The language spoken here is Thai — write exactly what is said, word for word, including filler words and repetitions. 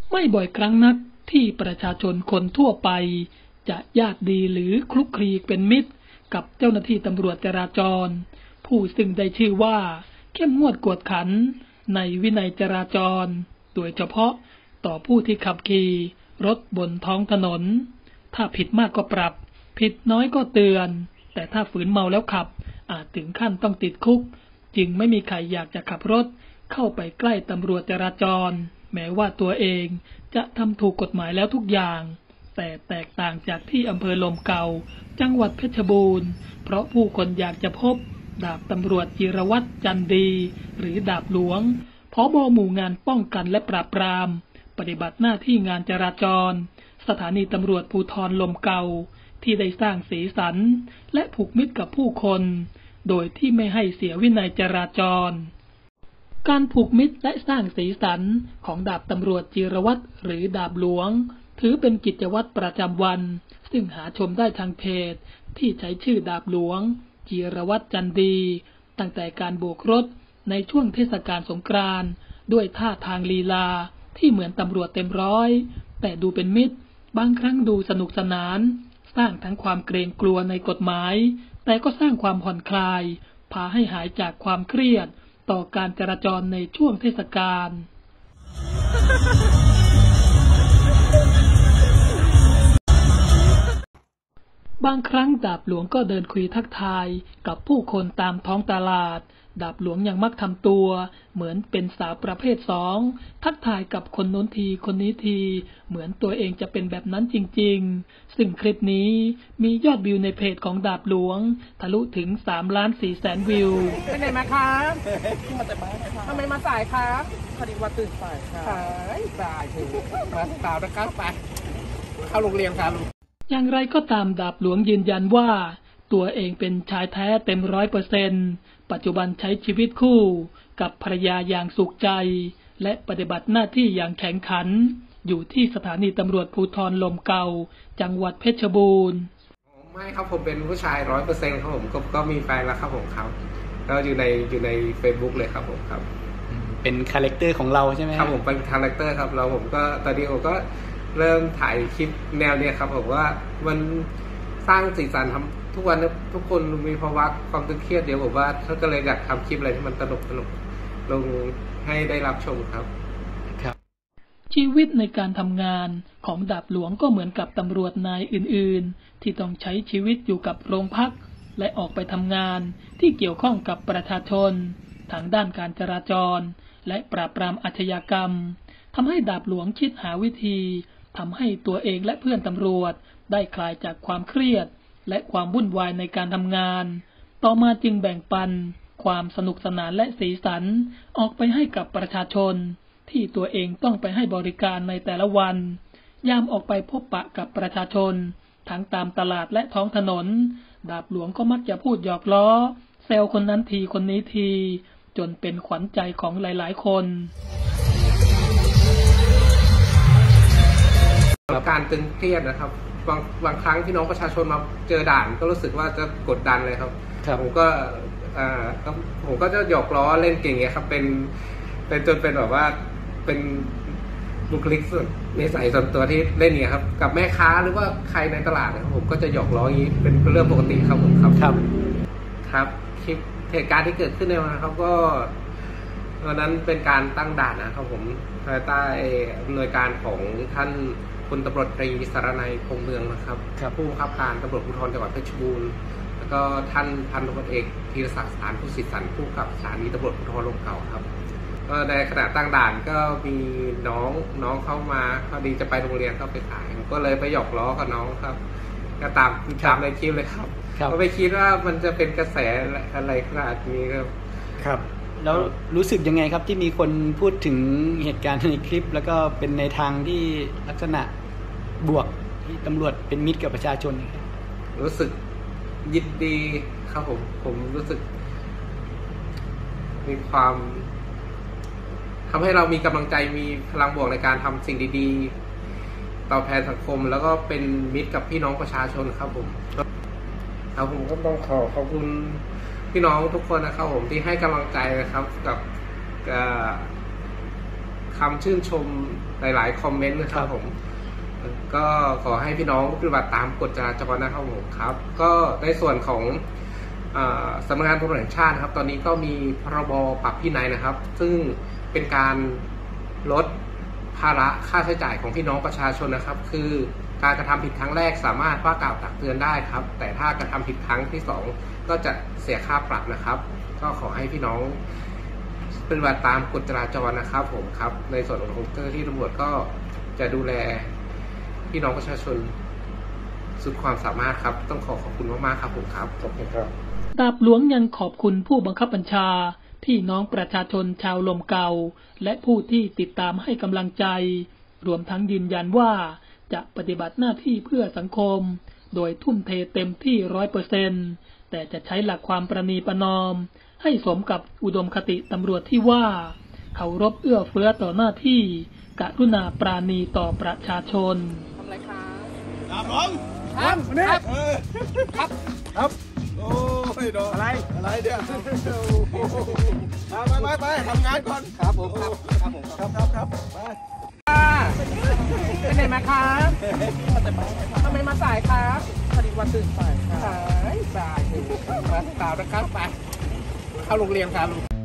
ไม่บ่อยครั้งนักที่ประชาชนคนทั่วไปจะญาติดีหรือคลุกคลีเป็นมิตรกับเจ้าหน้าที่ตำรวจจราจรผู้ซึ่งได้ชื่อว่าเข้มงวดกวดขันในวินัยจราจรโดยเฉพาะต่อผู้ที่ขับขี่รถบนท้องถนนถ้าผิดมากก็ปรับผิดน้อยก็เตือนแต่ถ้าฝืนเมาแล้วขับอาจถึงขั้นต้องติดคุกจึงไม่มีใครอยากจะขับรถเข้าไปใกล้ตำรวจจราจรแม้ว่าตัวเองจะทำถูกกฎหมายแล้วทุกอย่างแต่แตกต่างจากที่อำเภอลมเก่าจังหวัดเพชรบูรณ์เพราะผู้คนอยากจะพบดาบตำรวจจิรวัตรจันดีหรือดาบหลวงผบ.หมู่งานป้องกันและปราบปรามปฏิบัติหน้าที่งานจราจรสถานีตำรวจภูธรลมเก่าที่ได้สร้างสีสันและผูกมิตรกับผู้คนโดยที่ไม่ให้เสียวินัยจราจรการผูกมิตรและสร้างสีสันของดาบตำรวจจิรวัตรหรือดาบหลวงถือเป็นกิจวัตรประจำวันซึ่งหาชมได้ทางเพจที่ใช้ชื่อดาบหลวงจิรวัตรจันดีตั้งแต่การโบกรถในช่วงเทศกาลสงกรานต์ด้วยท่าทางลีลาที่เหมือนตำรวจเต็มร้อยแต่ดูเป็นมิตรบางครั้งดูสนุกสนานสร้างทั้งความเกรงกลัวในกฎหมายแต่ก็สร้างความผ่อนคลายพาให้หายจากความเครียดต่อการจราจรในช่วงเทศกาลบางครั้งดาบหลวงก็เดินคุยทักทายกับผู้คนตามท้องตลาดดาบหลวงยังมักทำตัวเหมือนเป็นสาวประเภทสองทักทายกับคนโน้นทีคนนี้ทีเหมือนตัวเองจะเป็นแบบนั้นจริงๆซึ่งคลิปนี้มียอดวิวในเพจของดาบหลวงทะลุถึงสามล้านสี่แสนวิวไปไหนมาครับมาแต่บ้านทำไมมาสายครับพอดีว่าตื่นสายครับสายสายถึงมาสาวนะครับไปเข้าโรงเรียนครับอย่างไรก็ตามดาบหลวงยืนยันว่าตัวเองเป็นชายแท้เต็มร้อยเปอร์เซ็นต์ปัจจุบันใช้ชีวิตคู่กับภรรยาอย่างสุขใจและปฏิบัติหน้าที่อย่างแข็งขันอยู่ที่สถานีตำรวจภูธรลมเก่าจังหวัดเพชรบูรณ์ไม่ครับผมเป็นผู้ชายร้อยเปอร์เซ็นต์ครับผมก็ก็มีแฟนแล้วครับผมครับก็อยู่ในอยู่ใน Facebook เลยครับผมครับเป็นคาแรคเตอร์ของเราใช่ไหมครับผมเป็นคาแรคเตอร์ครับเราผมก็ตอนนี้ผมก็เริ่มถ่ายคลิปแนวเนี้ยครับผมว่ามันสร้างสีสันทำทุกวันทุกคนมีภาวะความตึงเครียดเดี๋ยวผมว่าเขาก็เลยอยากทำคลิปอะไรที่มันตลกตลกลงให้ได้รับชมครับครับชีวิตในการทำงานของดาบหลวงก็เหมือนกับตำรวจนายอื่นๆที่ต้องใช้ชีวิตอยู่กับโรงพักและออกไปทำงานที่เกี่ยวข้องกับประชาชนทางด้านการจราจรและปราบปรามอาชญากรรมทำให้ดาบหลวงคิดหาวิธีทำให้ตัวเองและเพื่อนตำรวจได้คลายจากความเครียดและความวุ่นวายในการทำงานต่อมาจึงแบ่งปันความสนุกสนานและสีสันออกไปให้กับประชาชนที่ตัวเองต้องไปให้บริการในแต่ละวันยามออกไปพบปะกับประชาชนทั้งตามตลาดและท้องถนนดาบหลวงก็มักจะพูดหยอกล้อแซวคนนั้นทีคนนี้ทีจนเป็นขวัญใจของหลายๆคนการตึงเครียดนะครับบางบางครั้งที่น้องประชาชนมาเจอด่านก็รู้สึกว่าจะกดดันเลยครับผมก็อ่าผมก็จะหยอกล้อเล่นเก่งเงี้ยครับเป็นเป็นจนเป็นแบบว่าเป็นบุคลิกส่วนนิสัยส่วนตัวที่เล่นเนี่ยครับกับแม่ค้าหรือว่าใครในตลาดนะครับผมก็จะหยอกล้ออย่างนี้เป็นเรื่องปกติครับผมครับครับครับคลิปเหตุการณ์ที่เกิดขึ้นในวันนั้นครับก็วันนั้นเป็นการตั้งด่านนะครับผมภายใต้หน่วยการของท่านพลตำรวจตรีสารนัยพงษ์เมืองนะครับผู้บังคับการตำรวจภูธรจังหวัดเพชรบูรณ์แล้วก็ท่านพันตำรวจเอกธีรศักดิ์สารผู้สิทธิ์สันผู้กับสถานีตำรวจภูธรลมเก่าครับก็ในขณะตั้งด่านก็มีน้องน้องเข้ามาพอดีจะไปโรงเรียนก็ไปขายก็เลยไปหยอกล้อกับน้องครับก็ตามตามในคลิปเลยครับก็ไม่คิดว่ามันจะเป็นกระแสอะไรขนาดนี้ครับครับแล้วรู้สึกยังไงครับที่มีคนพูดถึงเหตุการณ์ในคลิปแล้วก็เป็นในทางที่ลักษณะบวกที่ตำรวจเป็นมิตรกับประชาชนรู้สึกยินดีครับผมผมรู้สึกมีความทำให้เรามีกำลังใจมีพลังบวกในการทำสิ่งดีๆตอบแทนสังคมแล้วก็เป็นมิตรกับพี่น้องประชาชนครับผมครับผมก็ต้องขอขอบคุณพี่น้องทุกคนนะครับผมที่ให้กำลังใจนะครับกับคำชื่นชมหลายๆคอมเมนต์นะครับผมก็ขอให้พี่น้องปฏิบัติตามกฎจราจรนะครับผมครับก็ในส่วนของสำนักงานตำรวจแห่งชาติครับตอนนี้ก็มีพรบปรับพินัยนะครับซึ่งเป็นการลดภาระค่าใช้จ่ายของพี่น้องประชาชนนะครับคือการกระทำผิดครั้งแรกสามารถว่ากล่าวตักเตือนได้ครับแต่ถ้ากระทำผิดครั้งที่สองก็จะเสียค่าปรับนะครับก็ขอให้พี่น้องปฏิบัติตามกฎจราจรนะครับผมครับในส่วนของเจ้าหน้าที่ตำรวจก็จะดูแลพี่น้องประชาชนสุดความสามารถครับต้องขอขอบคุณมากๆครับผมครับขอบคุณครับดาบหลวงยังขอบคุณผู้บังคับบัญชาพี่น้องประชาชนชาวลมเก่าและผู้ที่ติดตามให้กำลังใจรวมทั้งยืนยันว่าจะปฏิบัติหน้าที่เพื่อสังคมโดยทุ่มเทเต็มที่ ร้อยเปอร์เซ็นต์ แต่จะใช้หลักความประนีประนอมให้สมกับอุดมคติตำรวจที่ว่าเคารพเอื้อเฟื้อต่อหน้าที่กรุณาปราณีต่อประชาชนทำอะไรครับดาบหลวงครับครับครับครับโอ้ยโดนอะไรอะไรเดี๋ยวไปไปไปทำงานก่อนครับผมครับครับผมครับครับครับไปเป็นไหนมาครับทำไมมาสายครับพอดีวันตื่นสายครับสายมาสายนะครับไปเข้าโรงเรียนครับ